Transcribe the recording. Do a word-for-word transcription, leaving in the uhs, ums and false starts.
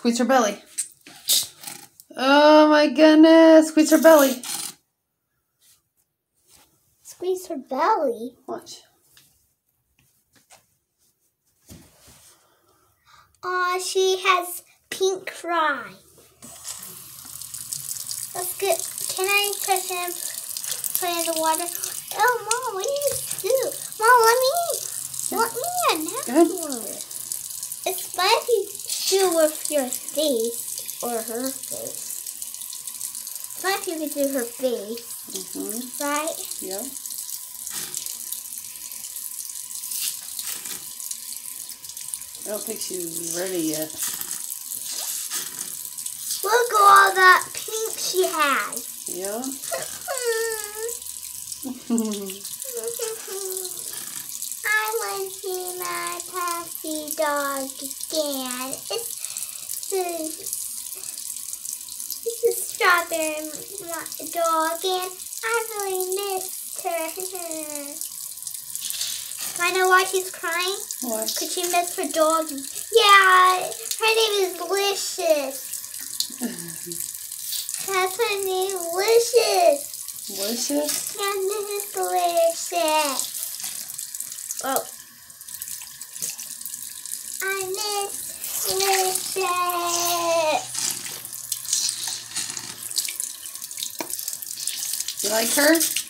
Squeeze her belly. Oh my goodness. Squeeze her belly. Squeeze her belly? Watch. Aw, she has pink cry. That's good. Can I touch him? Put in the water? Oh, Mom, what do you do? Mom, let me, let me in. Good. It's fun if you do with your face or her face. It's fun if you can do her face. Mm-hmm. Right? Yeah. I don't think she's ready yet. Look at all that pink she has. Yeah. I want to see my puppy dog again. It's the, it's the strawberry dog, and I really missed her. I know why she's crying. Why? Because she missed her dog. Yeah, her name is Licious. That's her name, Licious. Licious? Yeah, this is Licious. Oh. I miss Licious. You like her?